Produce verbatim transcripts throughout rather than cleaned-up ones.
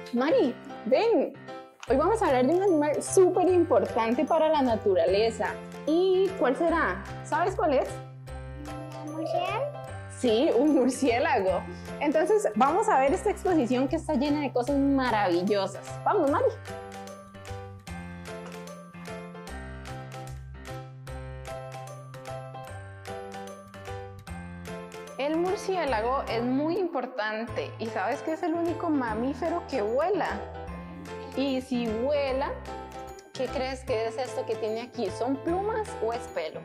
Mari, ven. Hoy vamos a hablar de un animal súper importante para la naturaleza. ¿Y cuál será? ¿Sabes cuál es? ¿Un murciélago? Sí, un murciélago. Entonces, vamos a ver esta exposición que está llena de cosas maravillosas. Vamos, Mari. El murciélago es muy importante y sabes que es el único mamífero que vuela. Y si vuela, ¿qué crees que es esto que tiene aquí? ¿Son plumas o es pelo?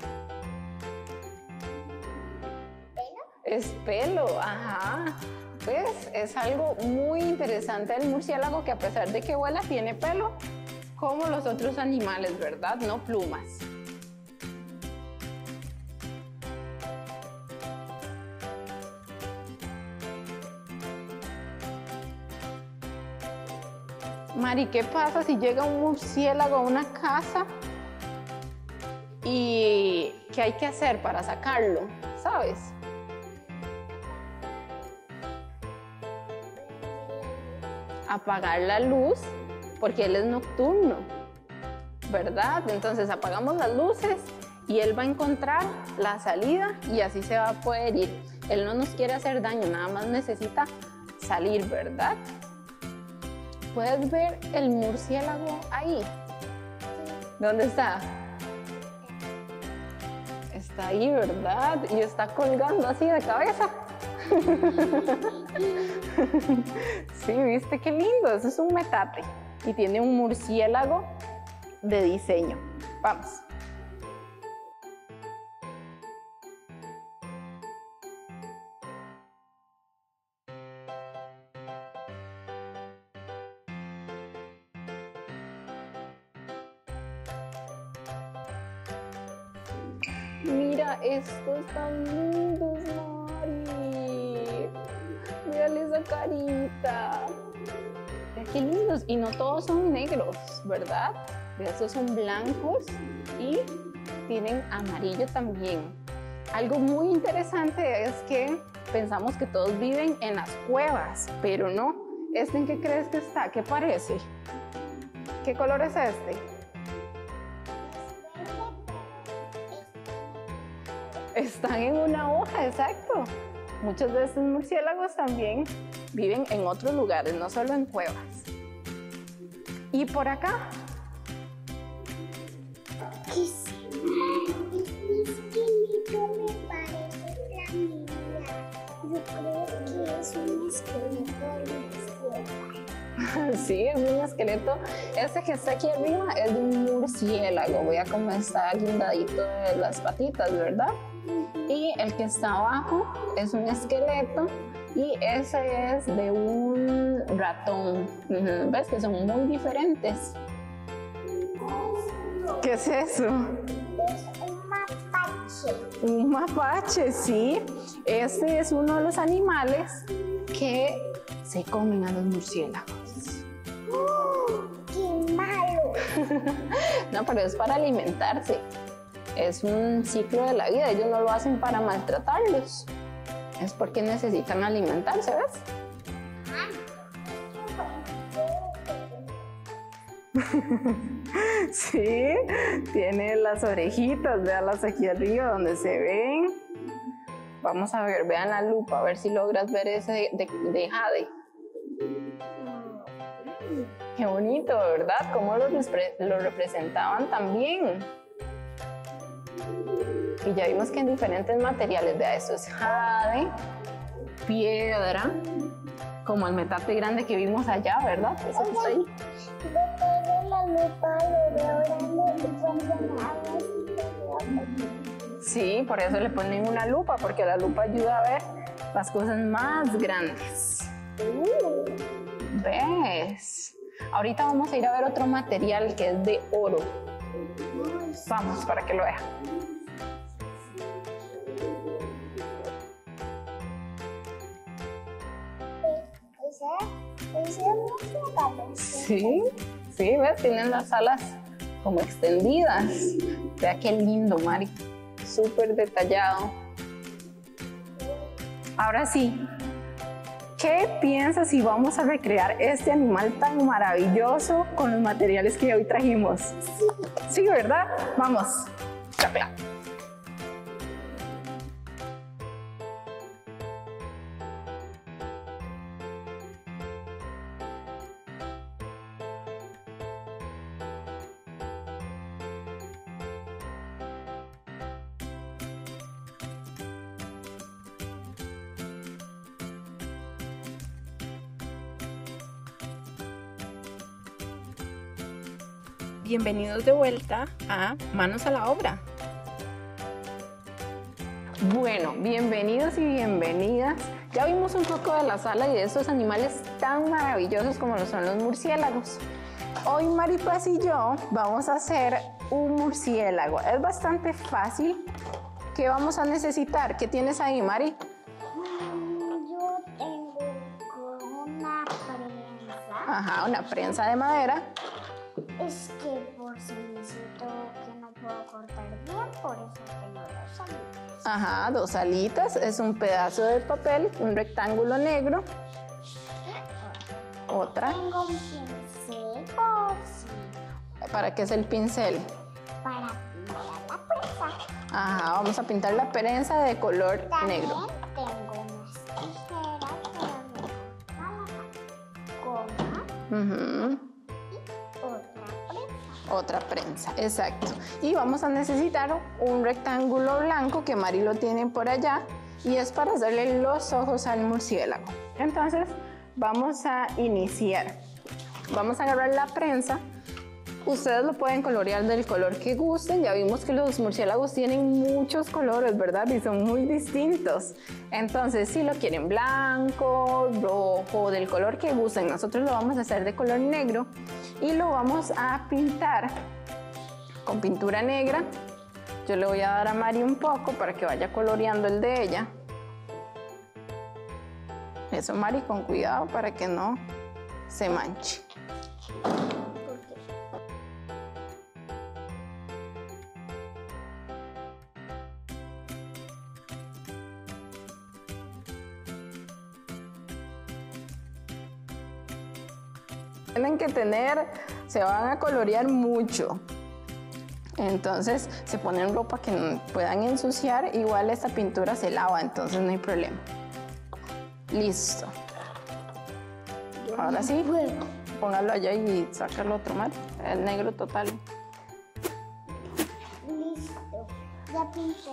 ¿Pelo? Es pelo, ajá. Pues es algo muy interesante del murciélago que a pesar de que vuela tiene pelo, como los otros animales, ¿verdad? No plumas. Mari, ¿qué pasa si llega un murciélago a una casa y qué hay que hacer para sacarlo? ¿Sabes? Apagar la luz porque él es nocturno, ¿verdad? Entonces apagamos las luces y él va a encontrar la salida y así se va a poder ir. Él no nos quiere hacer daño, nada más necesita salir, ¿verdad? ¿Puedes ver el murciélago ahí? ¿Dónde está? Está ahí, ¿verdad? Y está colgando así de cabeza. Sí, ¿viste qué lindo? Eso es un metate. Y tiene un murciélago de diseño. Vamos. Mira estos tan lindos, Mari. Mírale esa carita. Mira qué lindos. Y no todos son negros, ¿verdad? Estos son blancos y tienen amarillo también. Algo muy interesante es que pensamos que todos viven en las cuevas, pero no. ¿Este en qué crees que está? ¿Qué parece? ¿Qué color es este? Están en una hoja, exacto. Muchos de estos murciélagos también viven en otros lugares, no solo en cuevas. Y por acá. ¿Qué será? Este esqueleto me parece familiar. Yo creo que es un esqueleto de murciélago. Sí, es un esqueleto. Este que está aquí arriba es de un murciélago. Vea cómo está guindadito de las patitas, ¿verdad? Y el que está abajo es un esqueleto y ese es de un ratón. ¿Ves que son muy diferentes? ¿Qué es eso? Es un mapache. Un mapache, sí. Este es uno de los animales que se comen a los murciélagos. ¡Oh, qué malo! No, pero es para alimentarse. Es un ciclo de la vida, ellos no lo hacen para maltratarlos. Es porque necesitan alimentarse, ¿ves? Sí, tiene las orejitas, véanlas aquí arriba donde se ven. Vamos a ver, vean la lupa, a ver si logras ver ese de, de jade. Qué bonito, ¿verdad? Cómo lo, lo representaban también. Y ya vimos que en diferentes materiales, vea, eso es jade, piedra, como el metate grande que vimos allá, ¿verdad? Eso que está ahí. Yo pego la lupa, lo veo grande y cuando hago así, Sí, por eso le ponen una lupa, porque la lupa ayuda a ver las cosas más grandes. uh. ¿Ves? Ahorita vamos a ir a ver otro material que es de oro. Vamos, para que lo vean. ¿Ese es murciélago? Sí, sí, ¿ves? Tienen las alas como extendidas. Vea qué lindo, Mari. Súper detallado. Ahora sí, ¿Qué piensas si vamos a recrear este animal tan maravilloso con los materiales que hoy trajimos? Sí. Sí, ¿verdad? Vamos. Chapea. Bienvenidos de vuelta a Manos a la Obra. Bueno, bienvenidos y bienvenidas. Ya vimos un poco de la sala y de estos animales tan maravillosos como lo son los murciélagos. Hoy Maripaz y yo vamos a hacer un murciélago. Es bastante fácil. ¿Qué vamos a necesitar? ¿Qué tienes ahí, Mari? Yo tengo una prensa. Ajá, una prensa de madera. Es que por si necesito que no puedo cortar bien, por eso tengo dos alitas. Ajá, dos alitas. Es un pedazo de papel, un rectángulo negro. Otra. Tengo un pincel por si. ¿Para qué es el pincel? Para pintar la prensa. Ajá, vamos a pintar la prensa de color También negro. tengo unas tijeras para recortar la goma. Uh-huh. Otra prensa, exacto. Y vamos a necesitar un rectángulo blanco que Mari lo tiene por allá y es para hacerle los ojos al murciélago. Entonces vamos a iniciar. Vamos a agarrar la prensa. Ustedes lo pueden colorear del color que gusten. Ya vimos que los murciélagos tienen muchos colores, ¿verdad? Y son muy distintos. Entonces, si lo quieren blanco, rojo, del color que gusten, nosotros lo vamos a hacer de color negro y lo vamos a pintar con pintura negra. Yo le voy a dar a Mari un poco para que vaya coloreando el de ella. Eso, Mari, con cuidado para que no se manche. Tienen que tener, se van a colorear mucho. Entonces se ponen ropa que no puedan ensuciar. Igual esta pintura se lava, entonces no hay problema. Listo. Ahora sí, póngalo allá y sácalo otro mal. El negro total. Listo. Ya pinté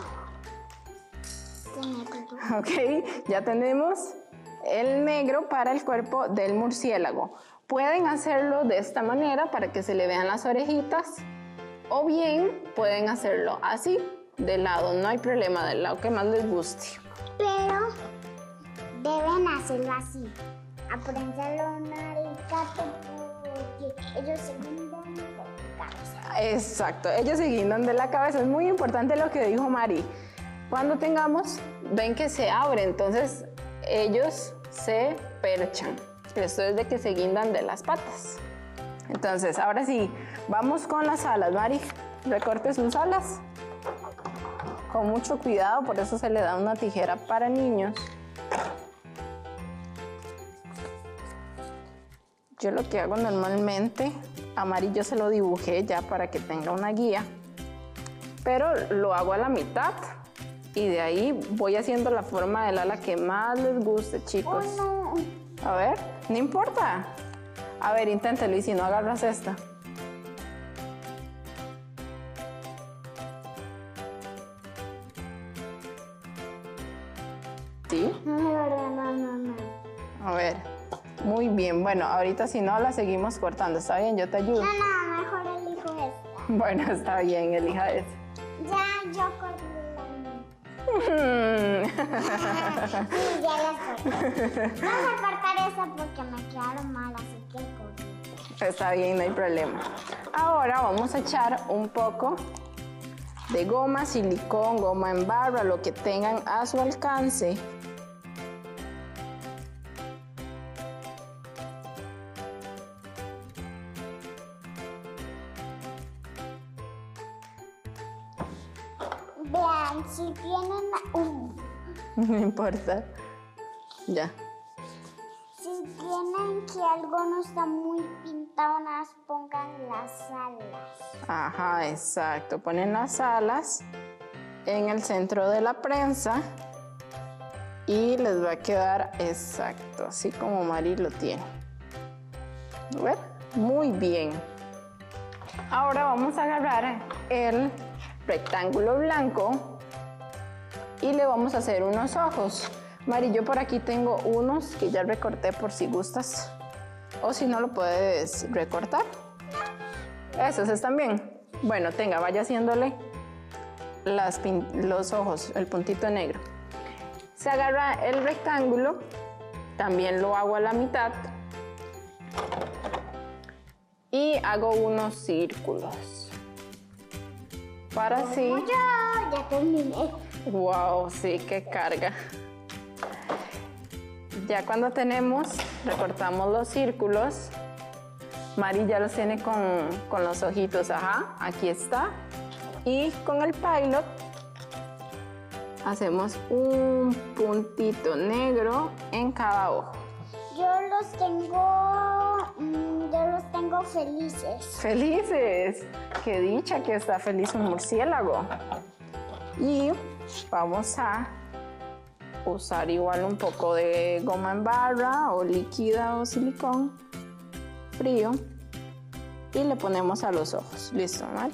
el Ok, ya tenemos el negro para el cuerpo del murciélago. Pueden hacerlo de esta manera para que se le vean las orejitas o bien pueden hacerlo así, de lado, no hay problema, del lado que más les guste. Pero deben hacerlo así, aprensarlo un alicate porque ellos se guindan de la cabeza. Exacto, ellos se guindan de la cabeza, es muy importante lo que dijo Mari. Cuando tengamos, ven que se abre, entonces ellos se perchan. Esto es de que se guindan de las patas. Entonces, ahora sí, vamos con las alas. Mari, recorte sus alas. Con mucho cuidado, por eso se le da una tijera para niños. Yo lo que hago normalmente, a Mari yo se lo dibujé ya para que tenga una guía. Pero lo hago a la mitad. Y de ahí voy haciendo la forma del ala que más les guste, chicos. Oh, no. A ver, no importa. A ver, inténtalo y si no agarras esta. ¿Sí? No, de verdad, no, no, no. A ver, muy bien. Bueno, ahorita si no la seguimos cortando. ¿Está bien? Yo te ayudo. No, no, mejor elijo esta. Bueno, está bien, elija esa. Ya, yo corté la mía. Mm. Sí, ya las corté. Vamos a cortar esa porque me quedaron mal, así que corté. Está bien, no hay problema. Ahora vamos a echar un poco de goma, silicón, goma en barra, lo que tengan a su alcance. Vean, si tienen... Uh, No importa. Ya. si tienen que algo no está muy pintado, nada más pongan las alas. Ajá, exacto. Ponen las alas en el centro de la prensa y les va a quedar exacto, así como Mari lo tiene. ¿A ver? Muy bien. Ahora vamos a agarrar el rectángulo blanco y le vamos a hacer unos ojos. Mari, yo por aquí tengo unos que ya recorté por si gustas. O si no, lo puedes recortar. ¿Esos están bien? Bueno, tenga, vaya haciéndole las los ojos, el puntito negro. Se agarra el rectángulo, también lo hago a la mitad. Y hago unos círculos. Para así... Ya, ya terminé. Wow, sí, qué carga. Ya cuando tenemos, recortamos los círculos. Mari ya los tiene con, con los ojitos, ajá, aquí está. Y con el pilot hacemos un puntito negro en cada ojo. Yo los tengo, mm, yo los tengo felices. ¡Felices! ¡Qué dicha que está feliz un murciélago! Y vamos a usar igual un poco de goma en barra o líquida o silicón frío y le ponemos a los ojos. ¿Listo, Mari?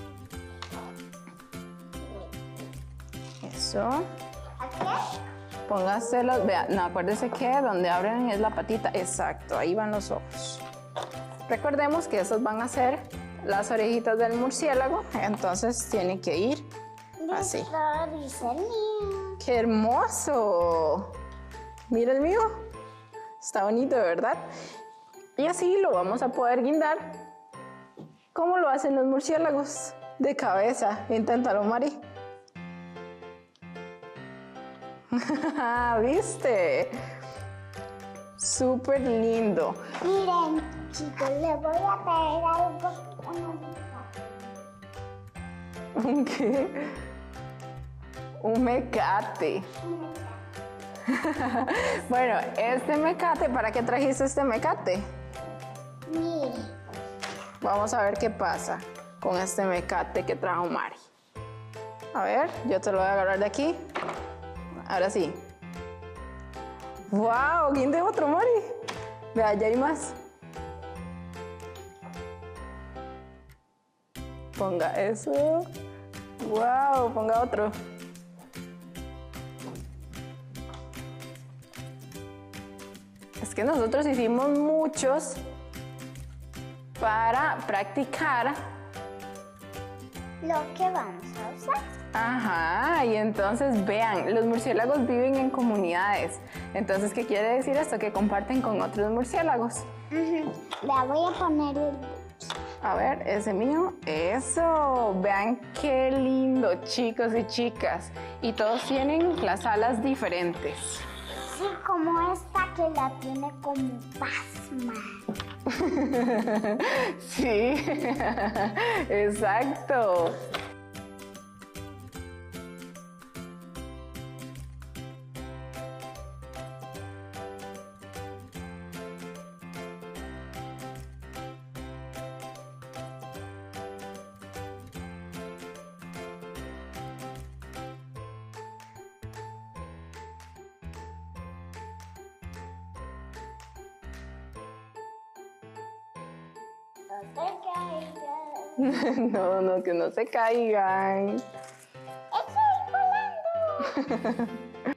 Eso. ¿A qué? Póngaselos, vea, no, acuérdese que donde abren es la patita. Exacto, ahí van los ojos. Recordemos que esos van a ser las orejitas del murciélago, entonces tiene que ir así. Listo, dice el mío. ¡Qué hermoso! Mira el mío. Está bonito, ¿verdad? Y así lo vamos a poder guindar como lo hacen los murciélagos de cabeza. Inténtalo, Mari. ¿Viste? Súper lindo. Miren, chicos, les voy a traer algo. ¿Un qué? Un mecate. Bueno, este mecate, ¿para qué trajiste este mecate? Mire. Vamos a ver qué pasa con este mecate que trajo Mari. A ver, yo te lo voy a agarrar de aquí. Ahora sí. ¡Wow! ¿Quién de otro, Mari? Vea, ya hay más. Ponga eso. ¡Wow! Ponga otro. Es que nosotros hicimos muchos para practicar Lo que vamos a usar. Ajá, y entonces vean, los murciélagos viven en comunidades. Entonces, ¿qué quiere decir esto? Que comparten con otros murciélagos. Uh-huh. La voy a poner el... A ver, ese mío. Eso, vean qué lindo, chicos y chicas. Y todos tienen las alas diferentes. Sí, como esta que la tiene como pasma. Sí, exacto. No se caigan. No, no, que no se caigan. ¡Estoy volando!